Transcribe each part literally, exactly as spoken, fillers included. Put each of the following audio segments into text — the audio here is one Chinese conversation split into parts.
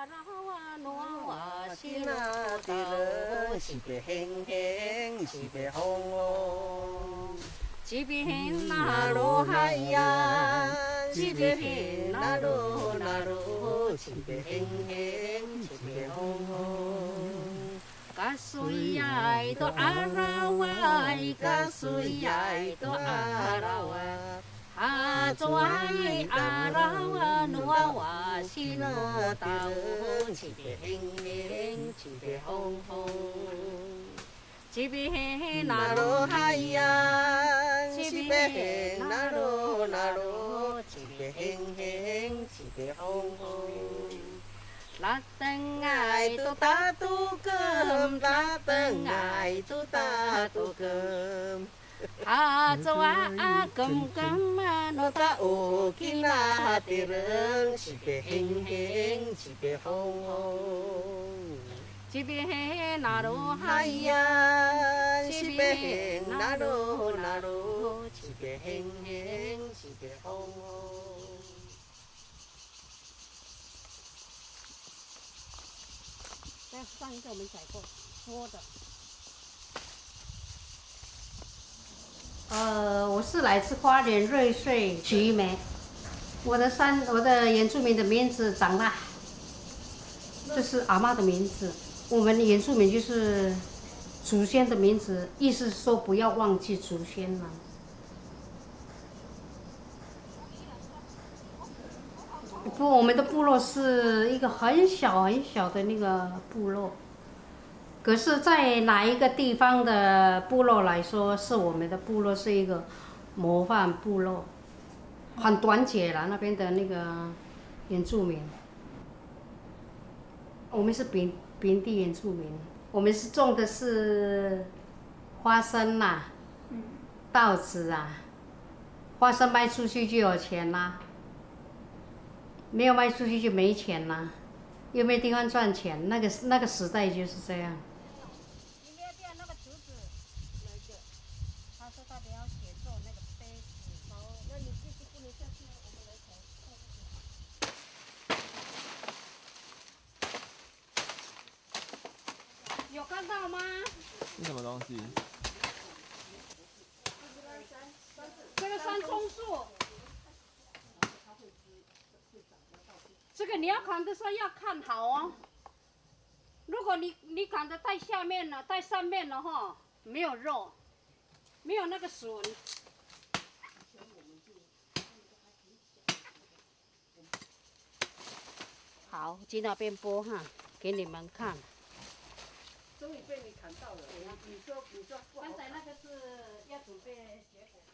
今仔日落是要兴兴，是要风风。 这边那罗海呀， 这边那罗那罗，是要兴兴，是要风风。 嘎水呀都阿拉哇，嘎水呀都阿拉哇。阿祖爱阿拉哇努啊哇西诺达乌， 是要兴兴，是要风风。 这边那罗海呀，这边那罗那罗，是要兴兴，是要风风。 拉登爱爱都都打打赌根，拉登爱都打赌根。 阿祖啊阿根根嘛我打有囡仔的人，是要兴兴，是要风风。 这边那罗哎海呀， 呀，是要兴那罗那罗，是要兴兴，是要风风。 这上一个我们采过，说的。呃，我是来自花莲瑞穗徐梅，我的山，我的原住民的名字长大，这是阿嬷的名字。我们原住民就是祖先的名字，意思是说不要忘记祖先了。不，我们的部落是一个很小很小的那个部落。可是，在哪一个地方的部落来说，是我们的部落是一个模范部落，很团结了那边的那个原住民。我们是平平地原住民，我们是种的是花生啦、稻子啊，花生卖出去就有钱啦，没有卖出去就没钱啦，又没地方赚钱，那个那个时代就是这样。有看到吗？ 是什么东西？ 这个山松树，这个你要砍的时候要看好哦。如果你你砍的太下面了，太上面了哈，没有肉，没有那个笋。好，去那边播哈，给你们看。 终于被你砍到了，你说你说不好刚才那个是要准备结果。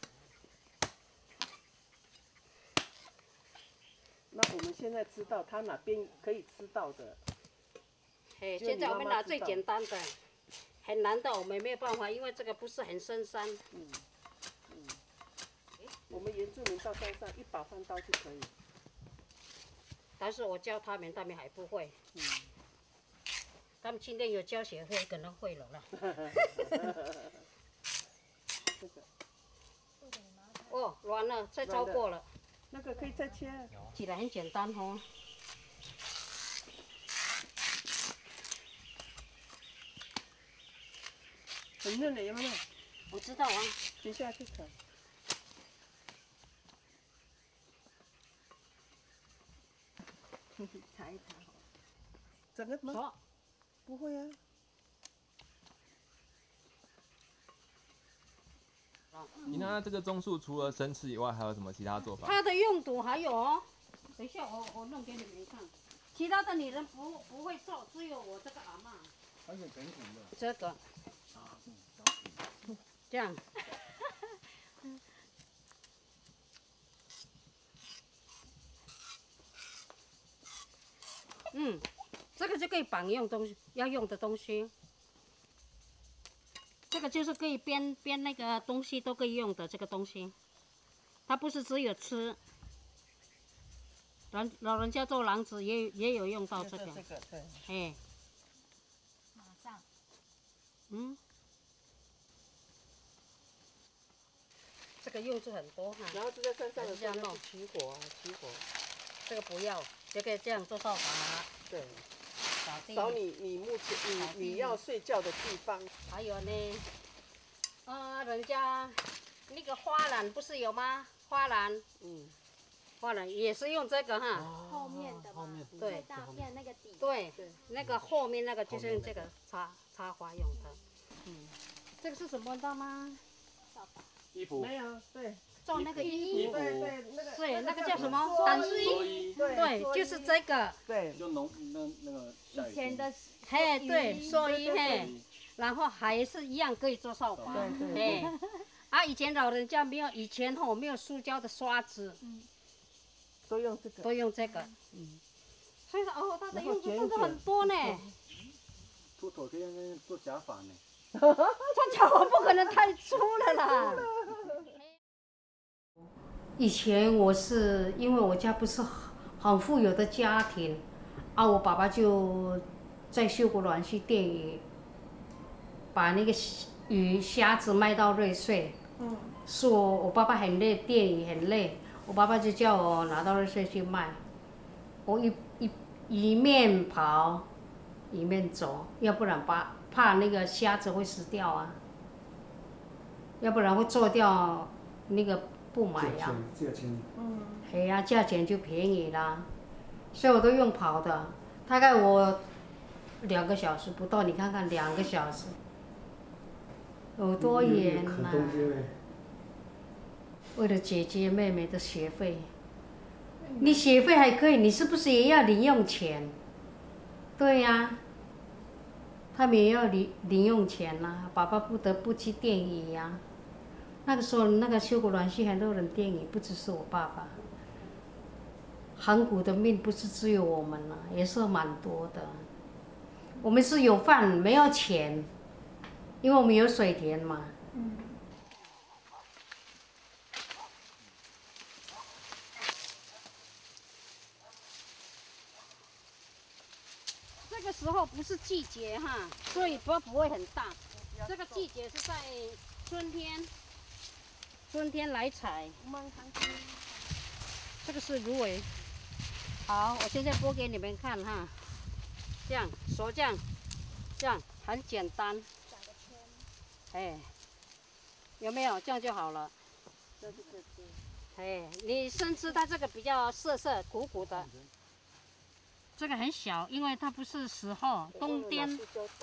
那我们现在知道它哪边可以吃到的。 嘿，现在我们拿最简单的，很难的我们没有办法，因为这个不是很深山。 嗯嗯，我们原住民到山上一把翻刀就可以。 但是我教他们，他们还不会。 嗯。 他们今天有教学会，可能会了啦。 这个。 哦，软了，再超过了。 那个可以再切。 起来很简单哦。 很嫩的，有没有？ 我知道啊。 接下去啃。 踩一踩好。 整个吗？不会啊。 你那这个棕树除了生吃以外，还有什么其他做法？ 它的用途还有哦，等一下我我弄给你们看。其他的女人不不会做，只有我这个阿嬷。 还有整骨的。 这个。 啊，嗯， 这样。嗯，这个就可以绑用东西，要用的东西。这个就是可以编编那个东西都可以用的这个东西，它不是只有吃。老老人家做篮子也也有用到这个。 这个对。 哎。 马上。 嗯。这个用处很多哈。 然后就在山上的时候要去起火啊，起火。 这个不要， 就可以这样做扫把， 对， 扫地。 扫你你目前你你要睡觉的地方。 还有呢，啊，人家那个花篮不是有吗？花篮， 嗯， 花篮也是用这个哈。 后面的嘛， 对最大片那个底。 对，那个后面那个就是用这个插插花用的。嗯，这个是什么知道吗？ 衣服没有，对， 做那个衣服。 衣服对对，那个对，那个叫什做么？ 蓑单蓑衣。 衣， 对，就是这个。 对， 就农那那个下雨天以前的嘿，对，蓑衣对对嘿，然后还是一样可以做扫把。 对对对嘿，啊，以前老人家没有，以前吼没有塑胶的刷子， 都用这个。 都用这个。嗯，所以说哦，它的用途然后剪一真的很多呢。 秃头可以那做假发呢。 穿脚我不可能太粗了啦。以前我是因为我家不是很富有的家庭，啊，我爸爸就在秀姑峦去电鱼，把那个鱼虾子卖到瑞穗。嗯。是我我爸爸很累，电鱼很累，我爸爸就叫我拿到瑞穗去卖。我一一一面跑，一面走，要不然把怕那个虾子会死掉啊，要不然会做掉那个不买呀。 价钱。 嗯。哎呀，价钱就便宜啦，所以我都用跑的，大概我两个小时不到，你看看两个小时，有多远呐、为了姐姐妹妹的学费，你学费还可以，你是不是也要零用钱？对呀、啊，他们也要零零用钱呐、啊，爸爸不得不去电鱼呀、啊。那个时候，那个秀姑峦溪很多人电鱼，不只是我爸爸。韩国的命不是只有我们呐、啊，也是蛮多的。我们是有饭没有钱，因为我们有水田嘛。嗯。这个时候不是季节哈，所以波不会很大。这个季节是在春天，春天来采。这个是芦苇。好，我现在剥给你们看哈，这样手这样，这样很简单。转个圈。哎，有没有？这样就好了。这是这些。哎，你生吃它这个比较涩涩苦苦的。这个很小，因为它不是时候，冬天。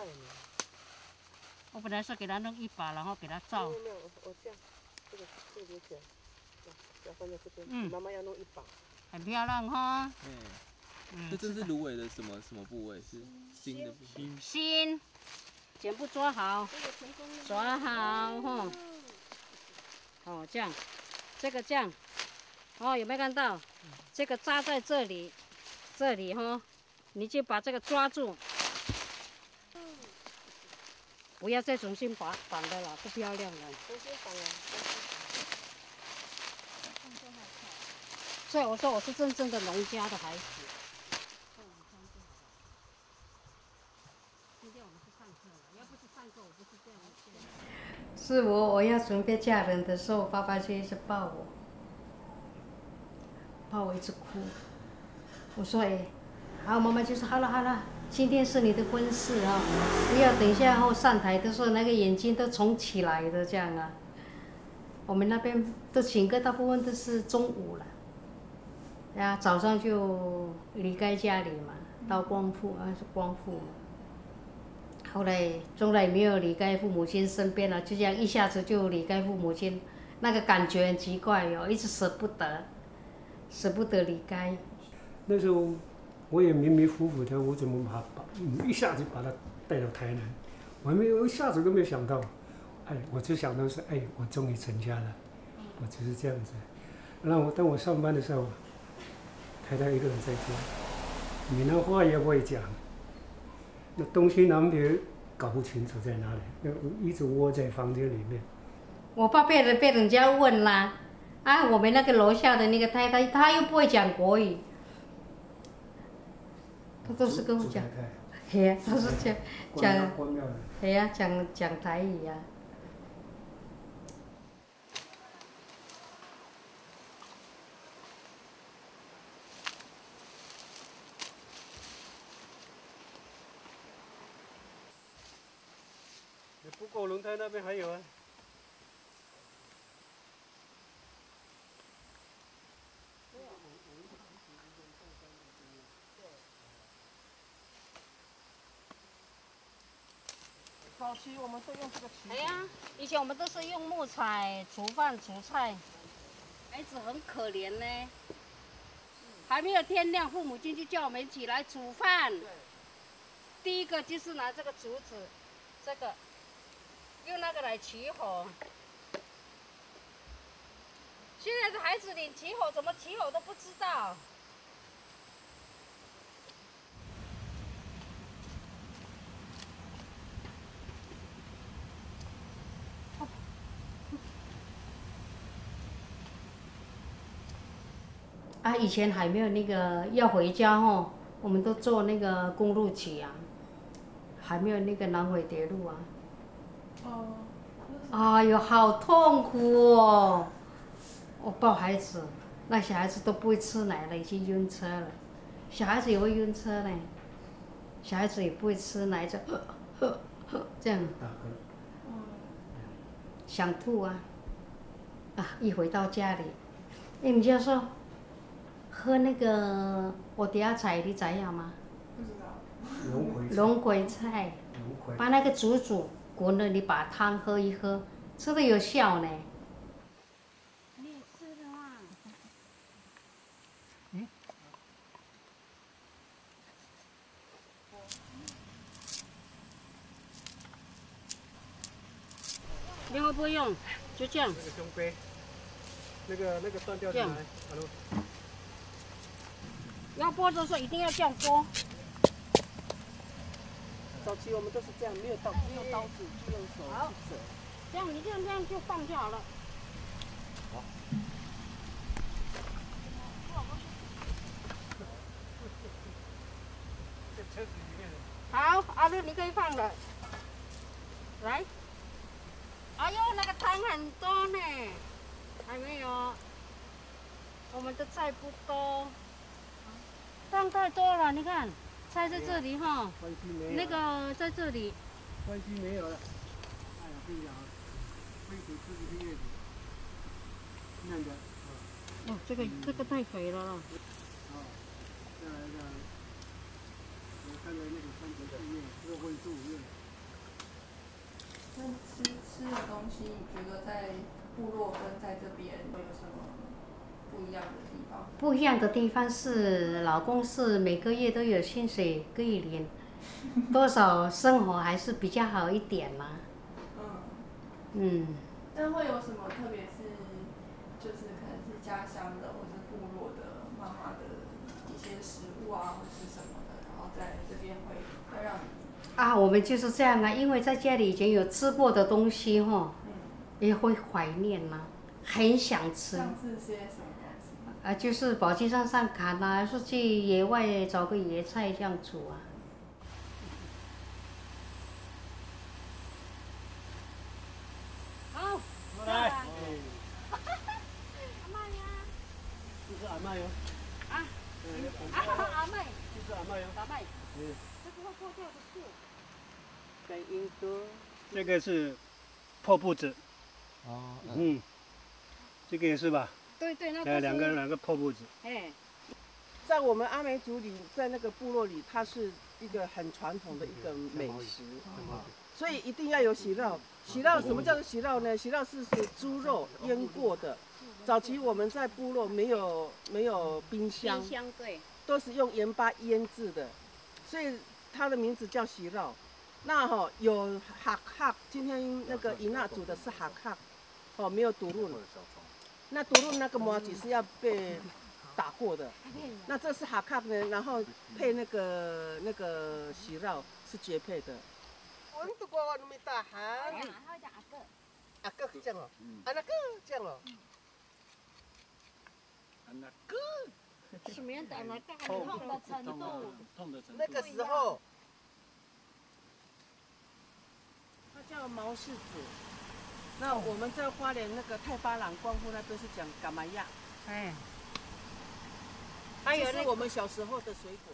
我本来是给它弄一把，然后给它罩。 没有没有，我这样，这个这个留起来，要放在这边。嗯。妈妈要弄一把。很漂亮哈。 嗯。嗯。这这是芦苇的什么什么部位？是心的部位。 心。全部抓好。抓好哈。哦，这样，这个这样，哦，有没有看到？这个扎在这里。这里哈，你就把这个抓住，不要再重新绑绑的了，不漂亮了。重新绑了。所以我说我是真正的农家的孩子。今天我们是上课了，要不是上课，我不是这样的。是我我要准备嫁人的时候，爸爸就一直抱我，抱我一直哭。我说哎，好，妈妈就说好了好了，今天是你的婚事啊，不要等一下后上台的时候那个眼睛都肿起来的这样啊。我们那边的请客大部分都是中午了，呀，早上就离开家里嘛，到光复啊是光复嘛。后来从来没有离开父母亲身边了，就这样一下子就离开父母亲，那个感觉很奇怪哟、哦，一直舍不得，舍不得离开。 那时候我也迷迷糊糊的，我怎么把把一下子把他带到台南？我还没有一下子都没有想到，哎，我就想到是哎，我终于成家了，我只是这样子。那我当我上班的时候，太太一个人在家，闽南话也不会讲，那东西南北搞不清楚在哪里，那一直窝在房间里面。 我怕被人被人家问啦，啊，我们那个楼下的那个太太，她又不会讲国语。他都是跟我讲，嘿呀，他是讲讲，嘿呀，讲讲台语呀、啊。 过轮胎那边还有啊。 早期我们都用这个渠。 哎呀，以前我们都是用木材煮饭煮菜，孩子很可怜呢。还没有天亮，父母亲就叫我们起来煮饭。第一个就是拿这个竹子，这个用那个来起火。现在的孩子连起火怎么起火都不知道。啊，以前还没有那个要回家吼，我们都坐那个公路局啊，还没有那个南回铁路啊。哦。哎呦，好痛苦哦！我抱孩子，那小孩子都不会吃奶了，已经晕车了。小孩子也会晕车呢，小孩子也不会吃奶，就呵呵呵这样。想吐啊！啊，一回到家里，哎，你就说。喝那个我底下菜你知影吗？ 不知道。龙葵。 龙葵菜。 龙葵。 把那个煮煮，滚了你把汤喝一喝，吃的有效呢。你也吃的嘛？嗯。你会不会用？就这样。 那个胸杯，那个那个断掉的来，好了。 要剥的时候一定要这样剥。 早期我们都是这样，没有刀，没有刀子，就用手去折。 这样你这样这样就放就好了。好。好，阿乐你可以放了。来。哎呦，那个汤很多呢，还没有。我们的菜不多。放太多了，你看，菜在这里哈，那个在这里。 关系没有了。哎呀，跟你讲，灰土自己的叶子，那个。 哦，这个这个太肥了了。 好，再来个，我看到那个三十四叶，二分之五叶。 那吃吃的东西，你觉得在部落跟在这边会有什么不一样的地方？ 不一样的地方是，老公是每个月都有薪水可以领，多少生活还是比较好一点嘛。嗯。嗯。 那会有什么特别是，就是可能是家乡的或是部落的妈妈的一些食物啊，或是什么的，然后在这边会会让你。 啊，我们就是这样啊，因为在家里已经有吃过的东西哈，嗯、也会怀念呐、啊，很想吃。 像是些什么东西？ 啊，就是宝鸡山上砍啊，是去野外找个野菜这样煮啊。好， 来。 阿妈呀。 这是阿妈哟。 啊。啊，阿妹。 这是阿妈哟。 阿妹。 嗯。 这个会破掉的树。 跟印度。 这个是破布子。 哦。 嗯。这个也是吧？ 对对，那个。两个两个破布子。 哎。 在我们阿美族里，在那个部落里，它是一个很传统的一个美食，所以一定要有喜酪。喜酪什么叫做喜酪呢？喜酪是是猪肉腌过的。早期我们在部落没有没有冰箱， 冰箱对， 都是用盐巴腌制的，所以它的名字叫喜酪。那哈、哦、有哈哈，今天那个伊娜煮的是哈哈，哦没有毒露。那毒露那个麻糬是要被打过的，那这是哈卡呢，然后配那个那个喜酪是绝配的。我们都过那么大喊。 他会讲阿哥。 阿哥这样哦，阿那哥这样哦。 阿那哥。 什么样的阿那哥？痛的程度。 痛的程度。 那个时候，它叫毛氏子。那我们在花莲那个太巴朗光复那边是讲嘎玛亚。 哎。 还有那是我们小时候的水果。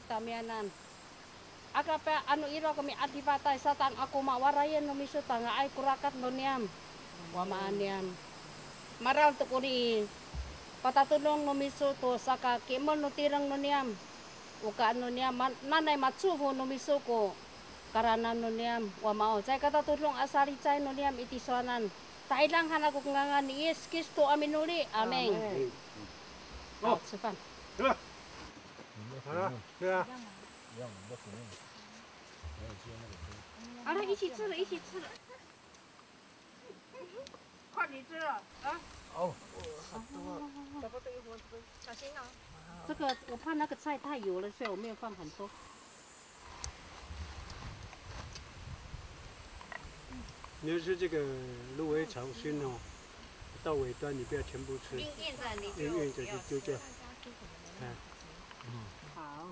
tamianan. Aga pa anu iro kami adipatay satang ako mawarayan no miso tanga ay kurakat no niyam. Wa maaniam. Maral to kuni patatulong no miso to saka kimol no tirang no niyam. Uka no niyam nanay matsuho no miso ko. Karana no niyam wa mao. Say katatulong asari chay no niyam itisoanan. Tailang hanako nga ni Yes Kristo amin uli. Amen. Oh, Stefan. 하나, 네. 好了，一起吃了，一起吃了。快点吃了啊！ 哦， 小心哦。这个我怕那个菜太油了，所以我没有放很多。 你要是这个入围长熏哦，到尾端你不要全部吃， 硬硬的你硬硬的就就这样。哎， 好。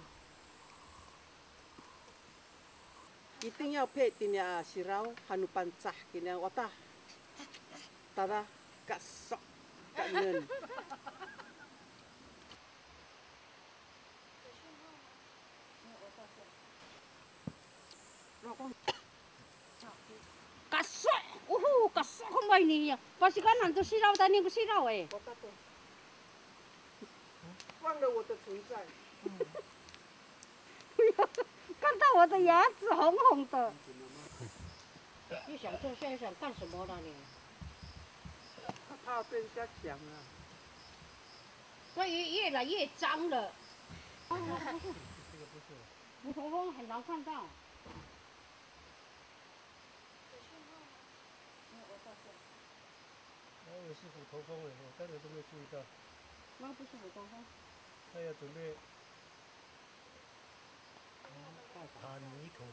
一定要配点呀西绕，hanu pancah kini wata, tada kasok kanen. 嘎帅，哦吼，嘎帅好美呢呀！把时间拿做洗脑，但你不洗脑哎。 忘了我的存在。 看到我的牙齿红红的。又想做，现在想干什么了你？ 怕被人家讲啊。 所以越来越脏了。哦，不是，虎头蜂很难看到。 我以为是虎头蜂哎，我刚才都没注意到。 那不是虎头蜂。 他要准备爬泥头。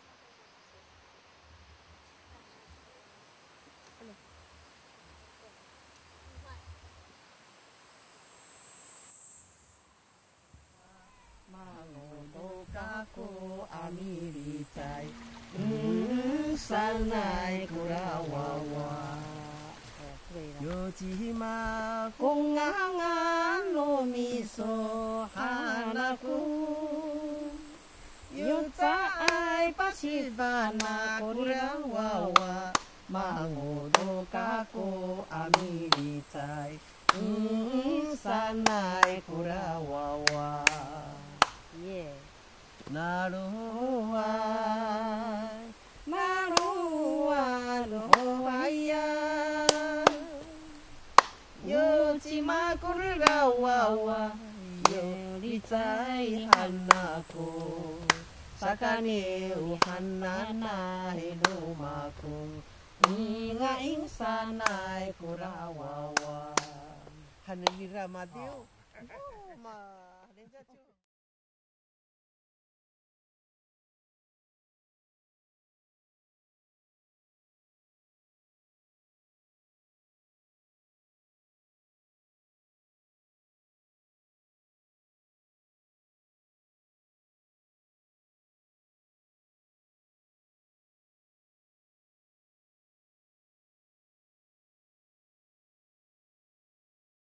Mangodo kako amiritai, sanai kurawawa. Yojima kongangan no miso hanaku. Yotai pasivana kurawawa. Mangodo kako amiritai, sanai kurawawa. Yeah. Naruai, naruai, naruaya. Yojima kurgawawa, yoritsai hanako. Sakane uhanana hilumako. Inga insanai kurawawa. Hanilira Madeo. Ma